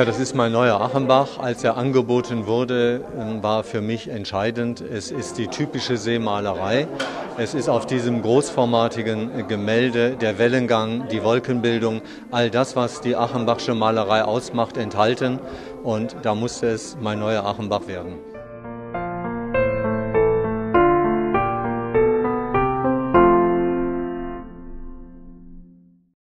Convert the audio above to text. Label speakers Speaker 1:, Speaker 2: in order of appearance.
Speaker 1: Ja, das ist mein neuer Achenbach. Als er angeboten wurde, war für mich entscheidend, es ist die typische Seemalerei. Es ist auf diesem großformatigen Gemälde der Wellengang, die Wolkenbildung, all das, was die Achenbachsche Malerei ausmacht, enthalten. Und da musste es mein neuer Achenbach werden.